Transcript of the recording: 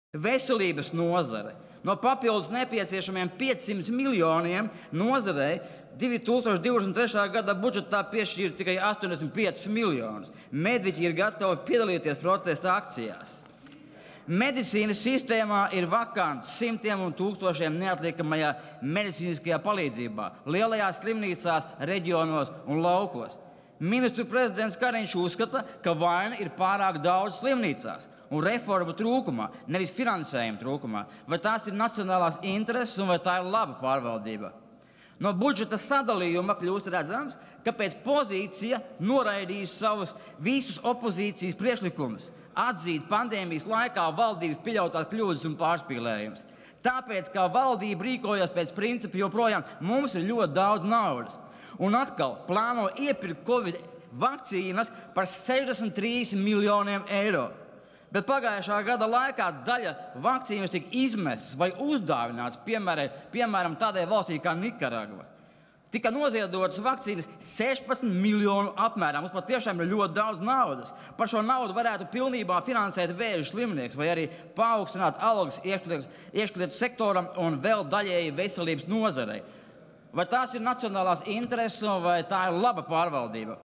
Veselības nozare. No papildus nepieciešamiem 500 miljoniem nozarei 2023. gada budžetā piešķīra tikai 85 miljonus. Mediķi ir gatavi piedalīties protesta akcijās. Medicīnas sistēmā ir vakants simtiem un tūkstošiem neatliekamajā medicīniskajā palīdzībā, lielajās slimnīcās, reģionos un laukos. Ministru prezidents Kariņš uzskata, ka vaina ir pārāk daudz slimnīcās un reformu trūkumā, nevis finansējuma trūkumā. Vai tās ir nacionālās intereses un vai tā ir laba pārvaldība? No budžeta sadalījuma kļūst redzams, ka pēc pozīcija noraidīs savus visus opozīcijas priekšlikumus, atzīt pandēmijas laikā valdības pieļautās kļūdas un pārspīlējumus. Tāpēc, kā valdība rīkojas pēc principa, joprojām mums ir ļoti daudz naudas. Un atkal plāno iepirkt Covid vakcīnas par 63 miljoniem eiro. Bet pagājušā gada laikā daļa vakcīnas tika izmestas vai uzdāvinātas, piemēram, tādai valstī kā Nikaragva. Tika noziedotas vakcīnas 16 miljonu apmērā. Mums patiešām ir ļoti daudz naudas. Par šo naudu varētu pilnībā finansēt vēža slimnieks vai arī paaugstināt algas iekšlietu sektoram un vēl daļēji veselības nozarei. Vai tās ir nacionālās intereses vai tā ir laba pārvaldība?